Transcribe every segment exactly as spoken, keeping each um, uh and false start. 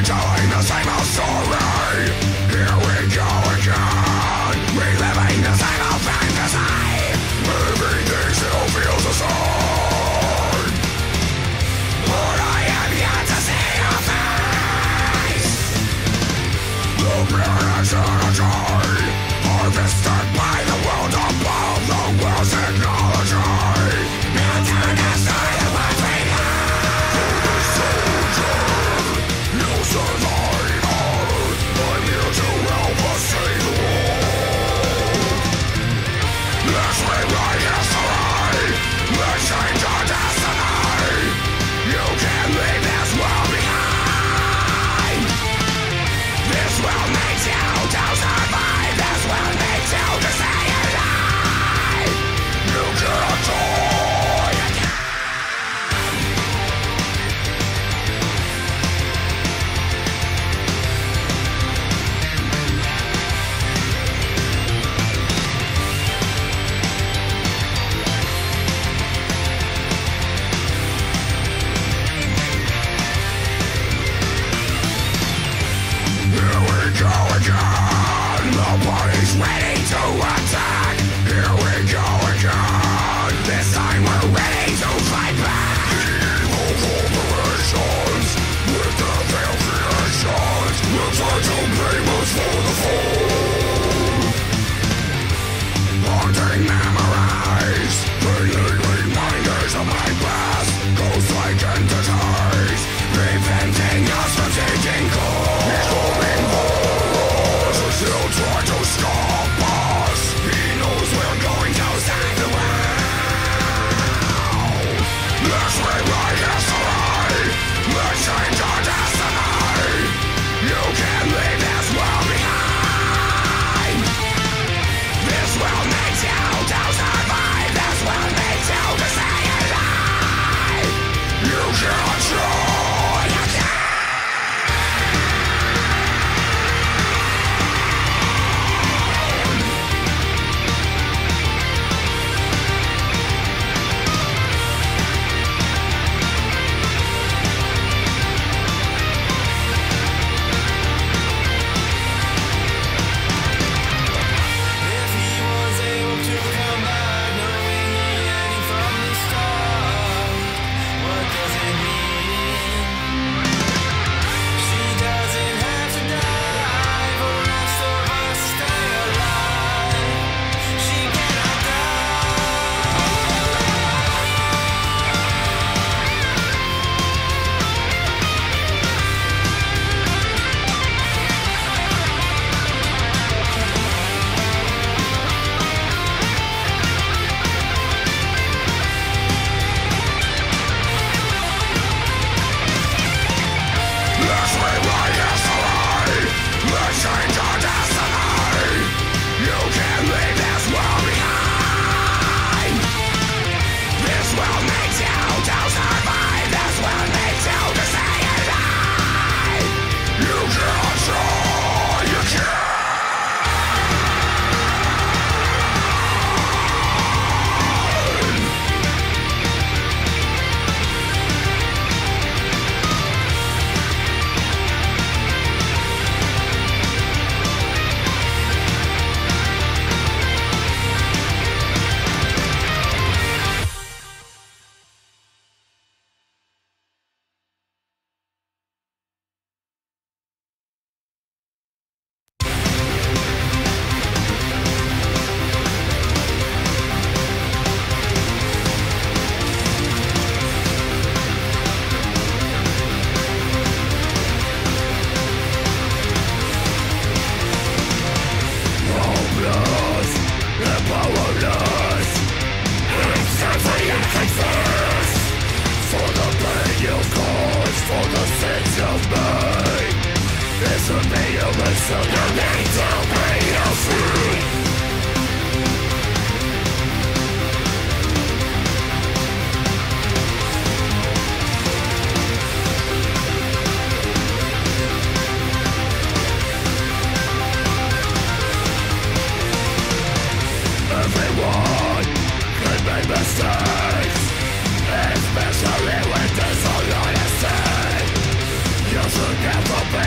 retelling the same old story. Here we go again, reliving the same old fantasy. Everything still feels the same, but I am yet to see your face. The pyramids in a tree, harvested by the world above, the world's technology. Built to destroy the what we have. For the soldier, no survivor, I'm here to help us save the world. Let's rewrite history, let's change our destiny. You can't leave this world behind. This world needs you to survive. This world needs you to stay alive. You cannot die again. Here we go again, the party's ready to attack. Here we go again, this time we're ready to fight back. Evil corporations, with their failed creations, will try to blame us for the fall. Haunting memories, bringing reminders of my past. Ghost-like entities, preventing us from taking course. Coming for us, still try to stop us. He knows we're going to save the world. Let's rewrite history, let's change our destiny. You can't leave this world behind. This world needs you to survive. This world needs you to stay alive. You can't try again. If he was able to come back, knowing he had him from the start, what does it mean? She doesn't have to die for the rest of us to stay alive. She cannot Let's rewrite history, let's change our destiny. You can't leave this world behind. This world needs you to survive. This world needs you to stay alive. You can't try, you can't. Hopeless and powerless, instantly and confessed. For the pain you've caused, for the sins you've made, this would be human, so you need to be free. Everyone can make mistakes, especially when there's all honesty. You should never be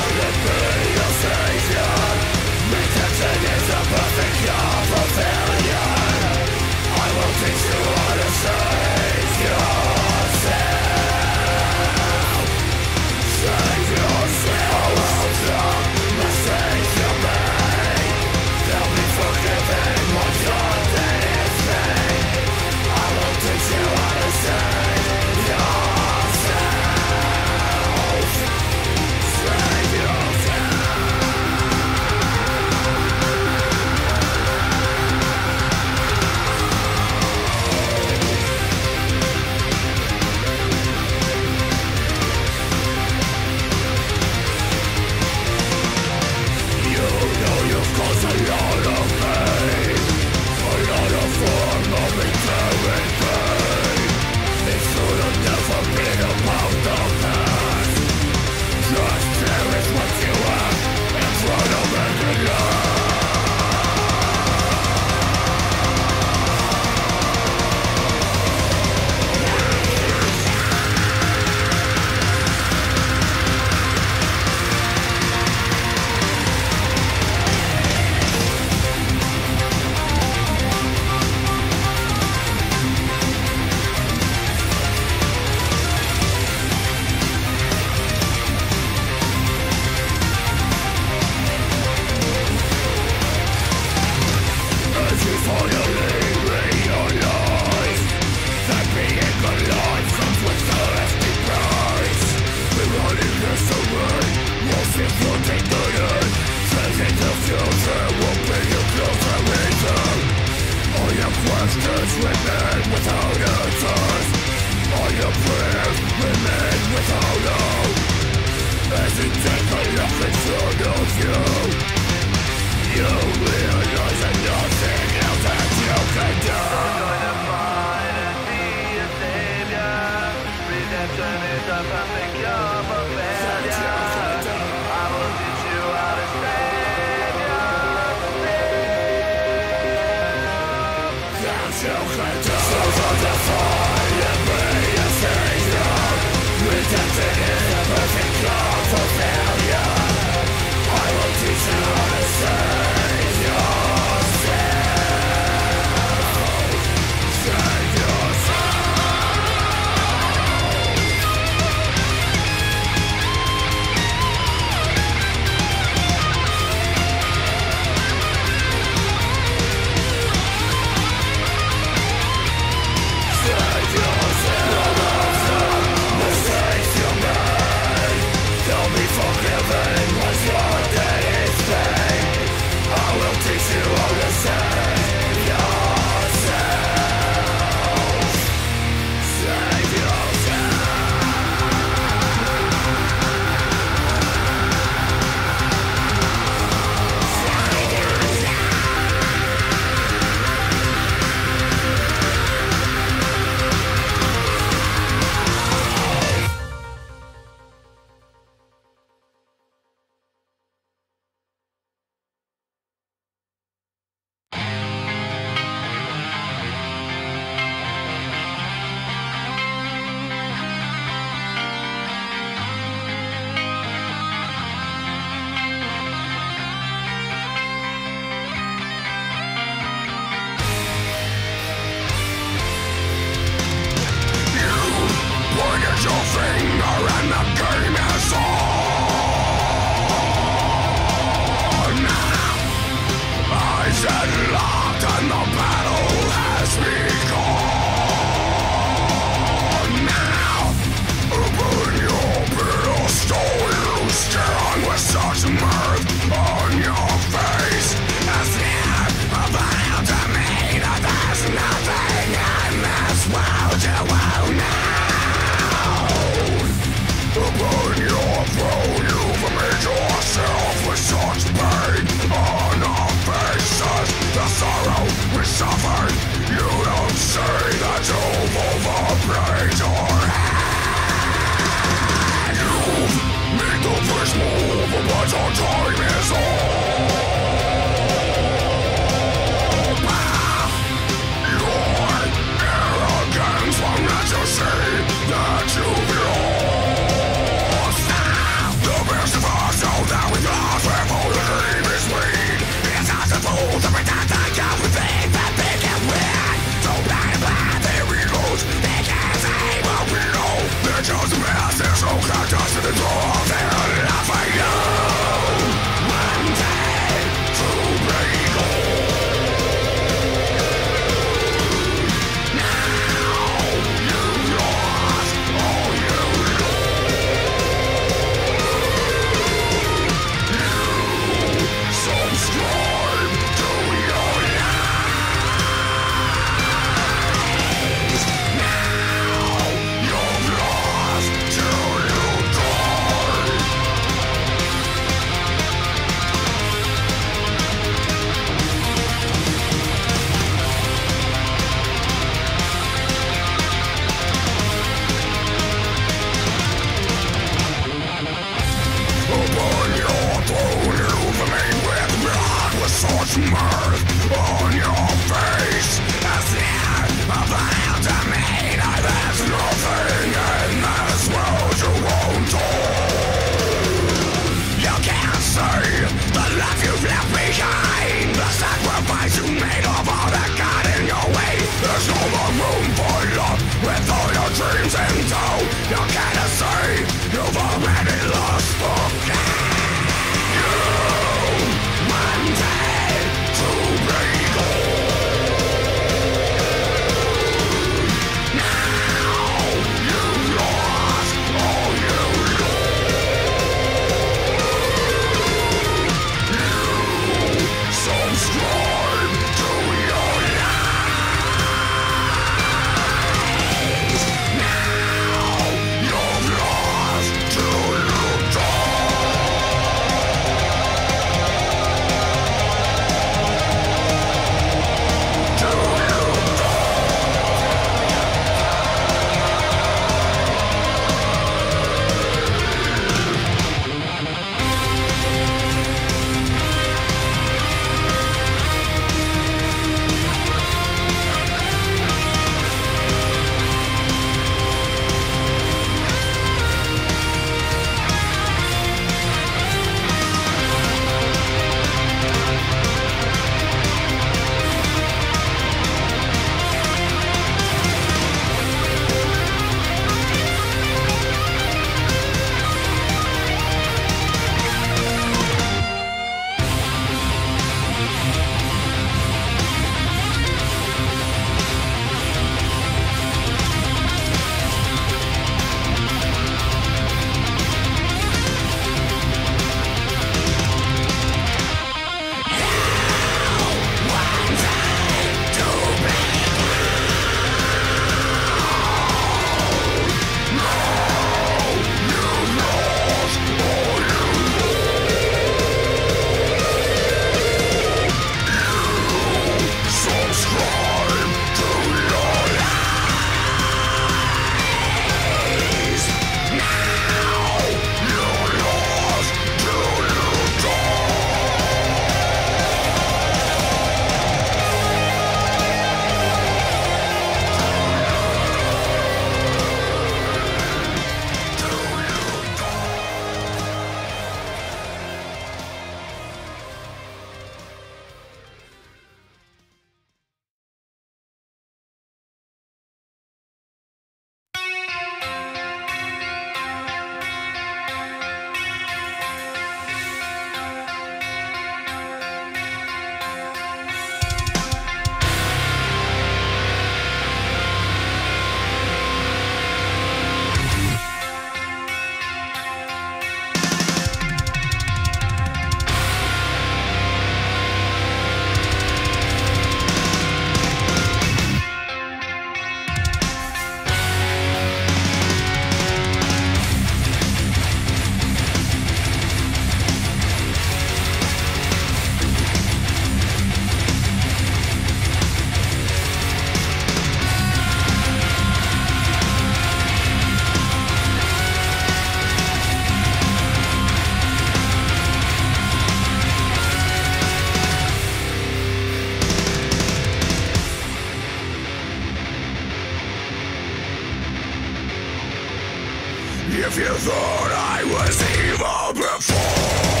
you thought I was evil before.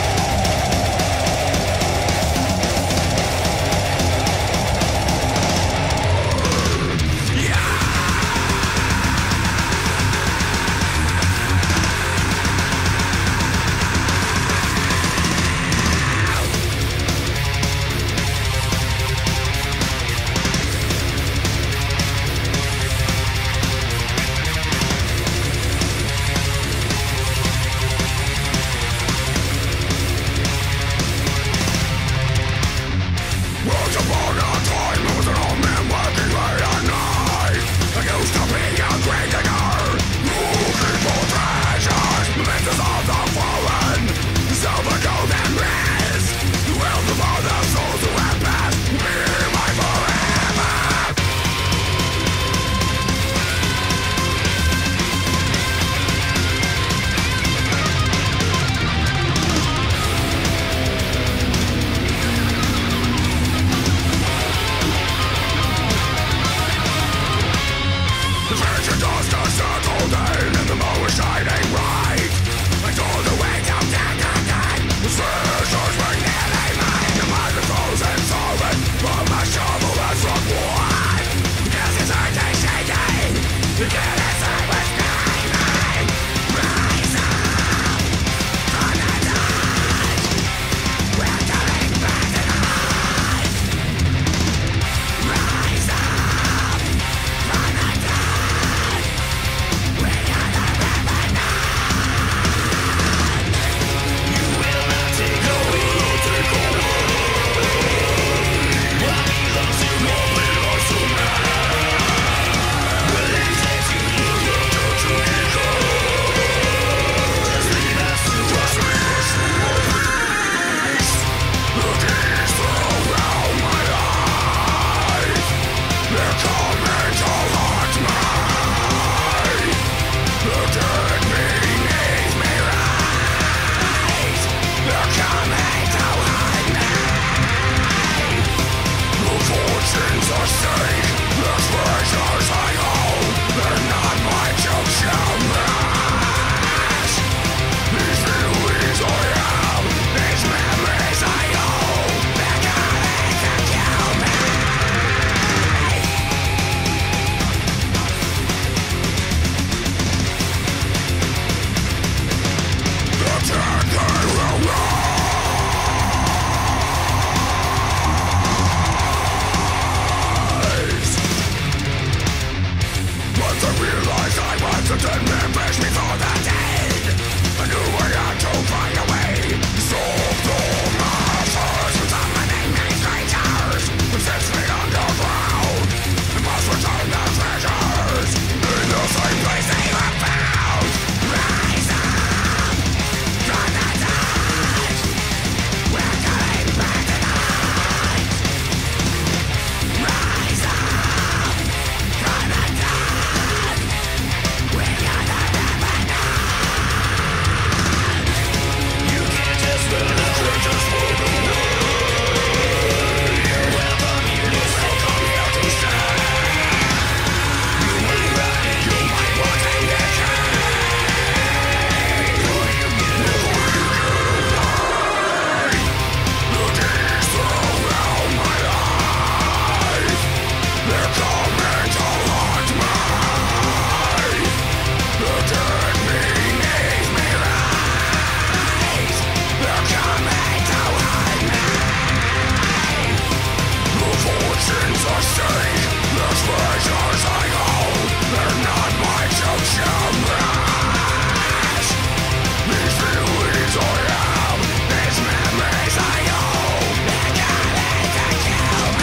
Once upon a time, I was an old man working late at night. I used to be a great digger, looking for treasures, mementos of the fallen, silver, gold, and brass. The wealth of all the souls who have passed, be mine forever. The virgin dust has settled in, and the moon is shining bright. I saw the way down, down, down, down. The treasures were nearly mine. The mind is frozen solid, but my shovel has run wide. Yes, it's hard to shaking. The kid is always screaming. Rise up from the dust. We're coming back tonight. Rise up from the dust. We are the revenant. You will not take away. What belongs to me belongs to me. Release it to you. Just leave us to us. The days around my life, they're coming to haunt me. The dead beneath me rise. They're coming to haunt me. The fortunes are stake, the treasures I hold, they're not mine to cherish. These feelings I have, these memories I hold, they're coming to kill me. The dead they will rise. Once I realized I was the dead man, pushed me for the dead. I knew I had to find a way. Solve the masses with summoning these creatures. With six feet underground, I must return the treasures in the same place they were found. Rise up from the dust. We're coming back tonight. Rise up from the dust. We are the revenant. You can't just run the creatures for the world. You're welcome here to welcome here to stay. You might run and you might want to decay. Will you get away? The days around my life, they're coming to haunt me. The dead beneath me rise. They're coming to haunt me. The fortunes are stake, the treasures I hold, they're not mine to cherish. These feelings I have, these memories I hold, they're coming to kill me.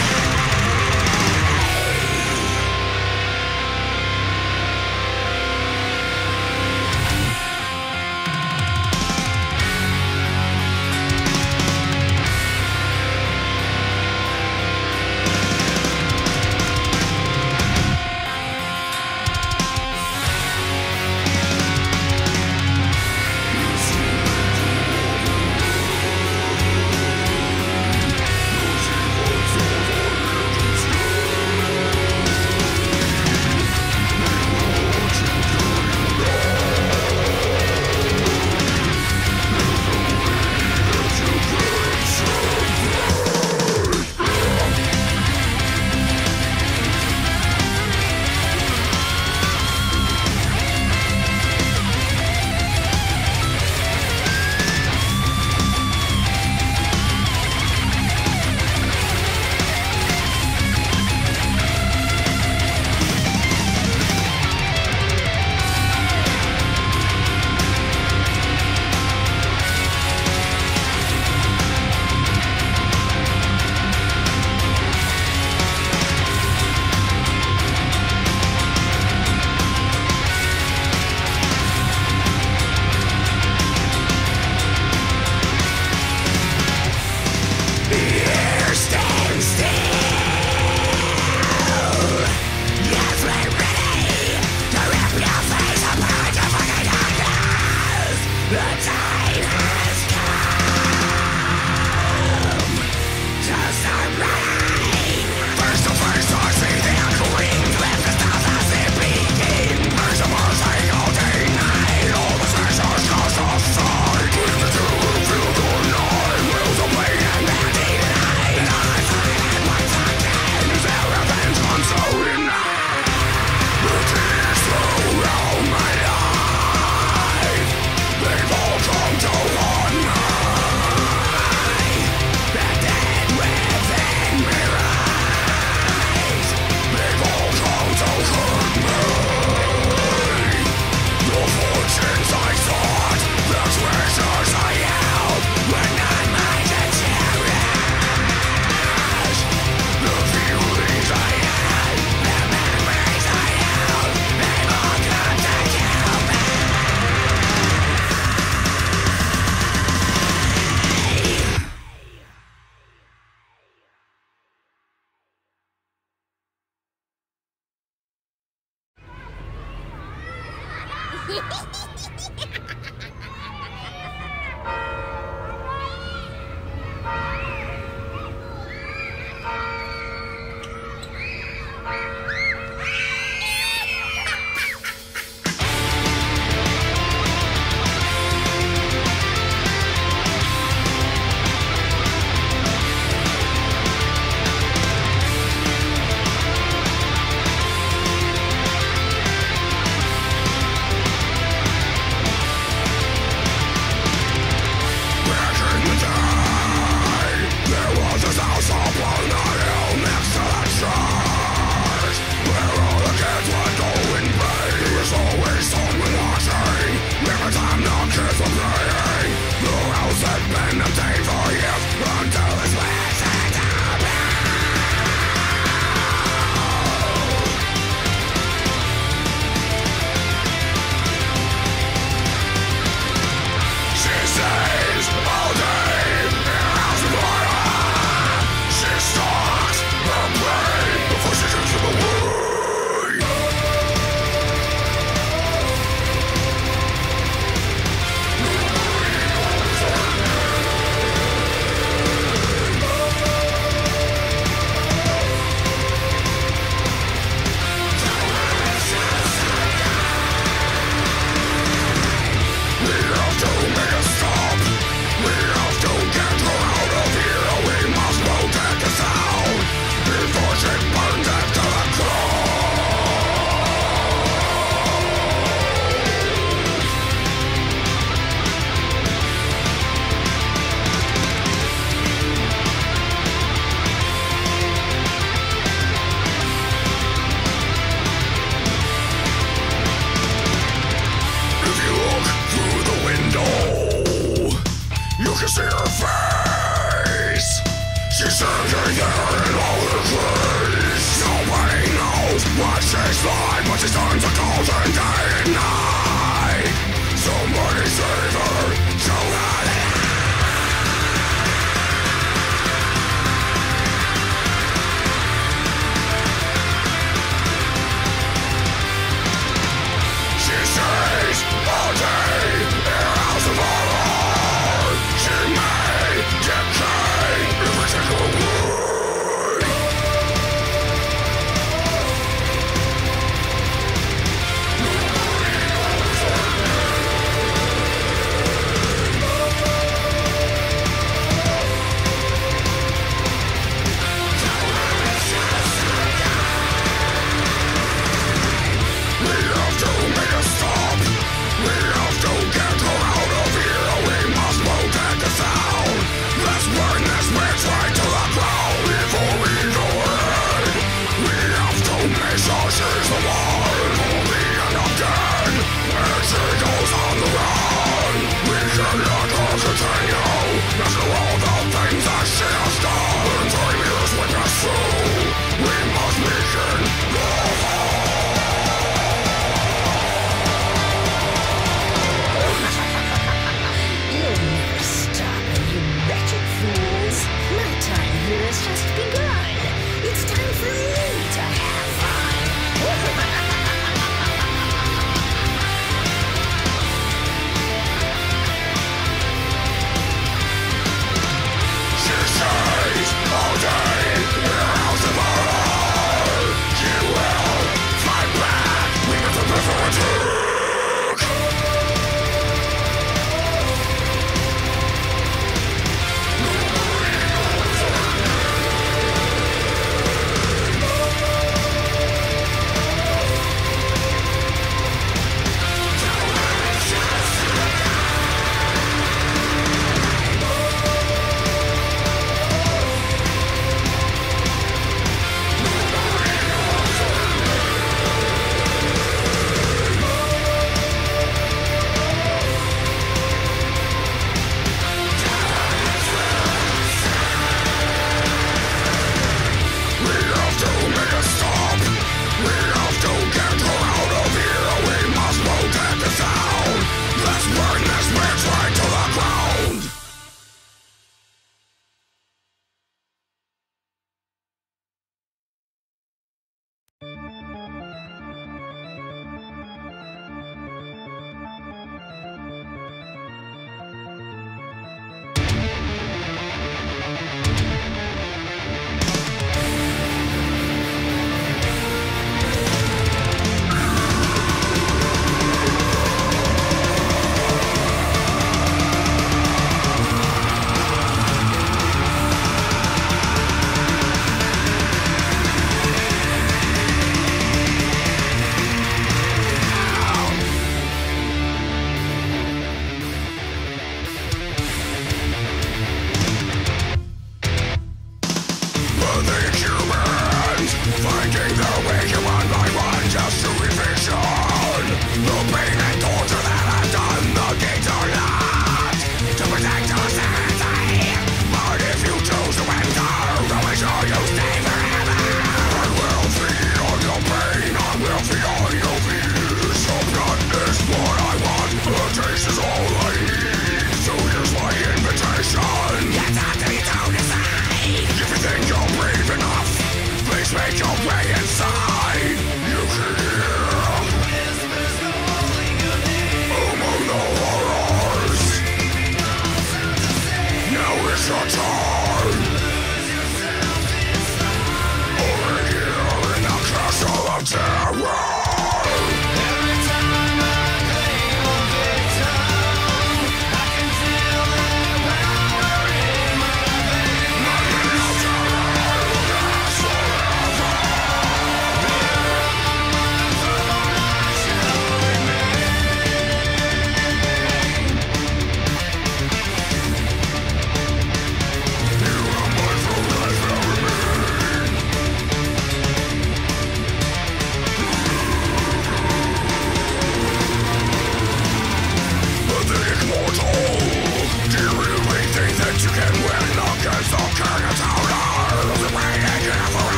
She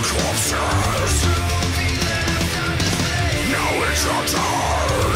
corpses. Now it's your turn.